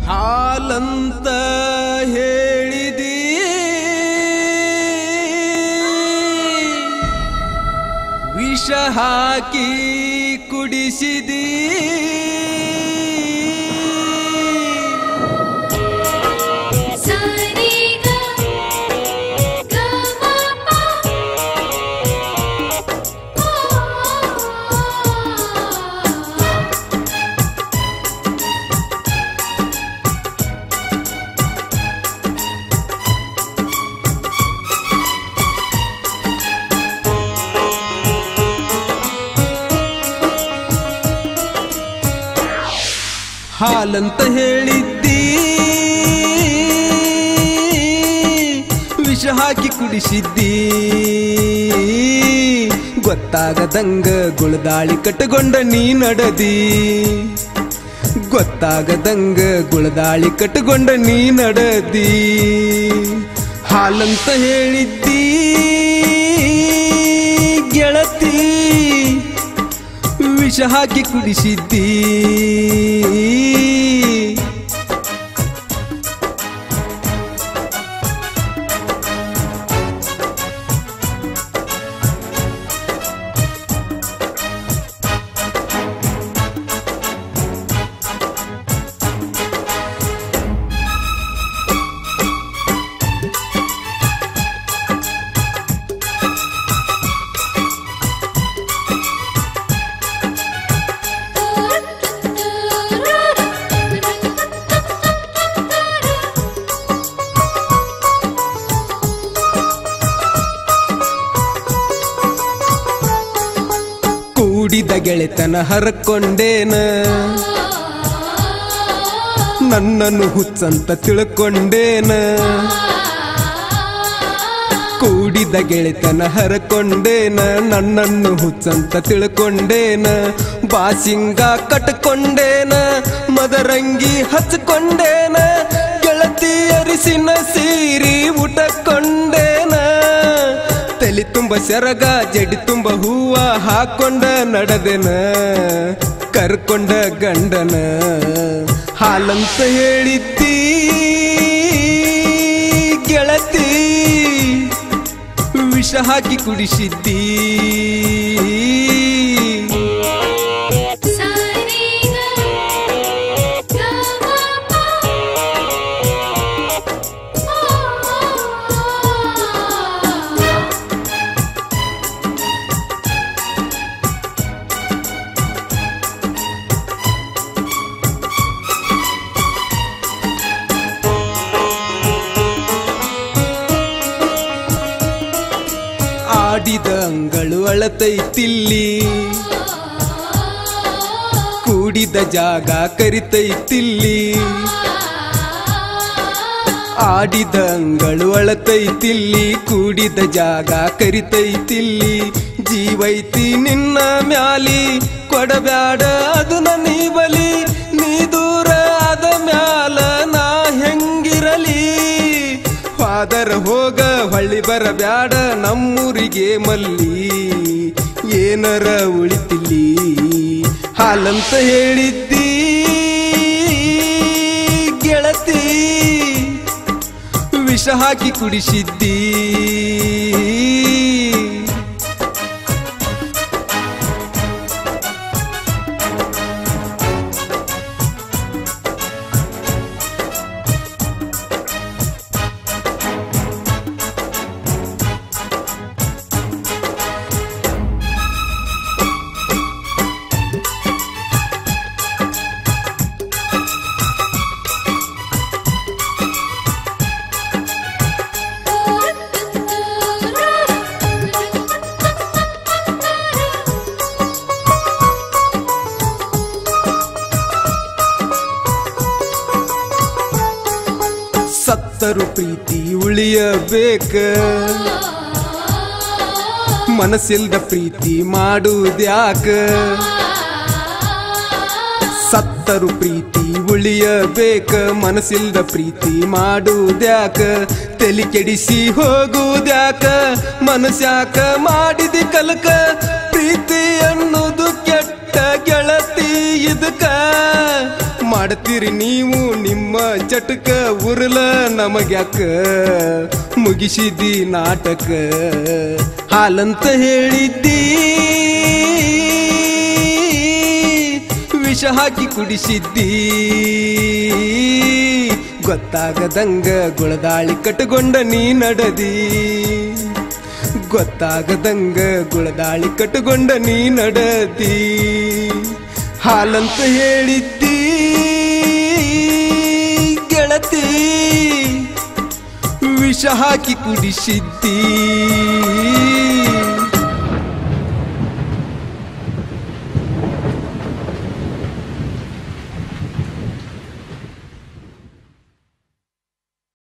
ಹಾಲಂತ ಹೇಳಿದಿ ವಿಷ ಹಾಕಿ ಕುಡಿಸಿದಿ ಹಾಲಂತ ಹೇಳಿದ್ದಿ ವಿಷ ಹಾಕಿ ಕುಡಿಸಿದ್ದಿ ಗೊತ್ತಾಗದಂಗ ಗುಳದಾಳಿ ಕಟ್ಟಗೊಂಡ ನೀ ನಡದಿ ಗೊತ್ತಾಗದಂಗ ಗುಳದಾಳಿ ಕಟ್ಟಗೊಂಡ ನೀ ನಡದಿ ಹಾಲಂತ ಹೇಳಿದ್ದಿ ಗೆಳತಿ ವಿಷ ಹಾಕಿ ಕುಡಿಸಿದ್ದಿ ಕೂಡಿದ ಗೆಳೆತನ ಹರಕೊಂಡೇನ ನನ್ನನ್ನು ಹುಚ್ಚಂತ ತಿಳ್ಕೊಂಡೇನ ಕೂಡಿದ ಗೆಳೆತನ ಹರಕೊಂಡೇನ ನನ್ನನ್ನು ಹುಚ್ಚಂತ ತಿಳ್ಕೊಂಡೇನ ಬಾಸಿಂಗ ಕಟ್ಕೊಂಡೇನ ಮದರಂಗಿ ಹಚ್ಕೊಂಡೇನ ಗೆಳತಿ ಅರಿಸಿನ ಸೀರಿ ಉಟಕೊಂಡೇನ ತಲಿ ತುಂಬ ಸೆರಗ ಜಡಿ ತುಂಬ ಹೂವ ಹಾಕೊಂಡ ನಡೆದೆನ ಕರ್ಕೊಂಡ ಗಂಡನ ಹಾಲಂತ ಹೇಳಿದ್ದಿ ಗೆಳತಿ ವಿಷ ಹಾಕಿ ಕುಡಿಸಿದ್ದಿ ಆಡಿದ ಅಂಗಳು ಅಳತೈತಿಲ್ಲಿ ಕೂಡಿದ ಜಾಗ ಕರಿತೈತಿಲ್ಲಿ ಆಡಿದ ಅಂಗಳು ಅಳತೈತಿಲ್ಲಿ ಕೂಡಿದ ಜಾಗ ಕರಿತೈತಿಲ್ಲಿ ಜೀವೈತಿ ನಿನ್ನ ಮ್ಯಾಲಿ ಕೊಡಬ್ಯಾಡ ಅದು ನೀ ಬಲಿ ನೀ ದೂರ ಆದ ಮ್ಯಾಲ ನಾ ಹೆಂಗಿರಲಿ ಫಾದರ್ ಹೋಗ ಹೊಳ್ಳಿ ಬರಬ್ಯಾಡ ನಮ್ಮೂರಿಗೆ ಮಲ್ಲಿ ಏನರ ಉಳಿತಿಲ್ಲಿ ಹಾಲಂತ ಹೇಳಿದ್ದಿ ಗೆಳತಿ ವಿಷ ಹಾಕಿ ಕುಡಿಸಿದ್ದಿ ಸತ್ತರು ಪ್ರೀತಿ ಉಳಿಯಬೇಕ ಮನಸ್ಸಿಲ್ದ ಪ್ರೀತಿ ಮಾಡುವುದ್ಯಾಕ ಸತ್ತರು ಪ್ರೀತಿ ಉಳಿಯಬೇಕ ಮನಸ್ಸಿಲ್ದ ಪ್ರೀತಿ ಮಾಡುವುದ್ಯಾಕ ತಲಿ ಕೆಡಿಸಿ ಹೋಗುವುದ್ಯಾಕ ಮನಸ್ಯಾಕ ಮಾಡಿದಿ ಕಲಕ ಪ್ರೀತಿ ಅನ್ನೋದು ಕೆಟ್ಟ ಗೆಳತಿ ಇದಕ್ಕ ಮಾಡ್ತೀರಿ ನೀವು ನಿಮ್ಮ ಚಟಕ ಉರ್ಲ ನಮಗ್ಯಾಕ ಮುಗಿಸಿದಿ ನಾಟಕ ಹಾಲಂತ ಹೇಳಿದ್ದಿ ವಿಷ ಹಾಕಿ ಕುಡಿಸಿದ್ದಿ ಗೊತ್ತಾಗದಂಗ ಗುಳದಾಳಿ ಕಟ್ಟಗೊಂಡ ನೀ ನಡದಿ ಗೊತ್ತಾಗದಂಗ ಗುಳದಾಳಿ ಕಟ್ಟಗೊಂಡ ನೀ ನಡದಿ ಹಾಲಂತ ಹೇಳಿದ್ದಿ ಗೆಳತಿ ವಿಷ ಹಾಕಿ ಕುಡಿಸಿದ್ದಿ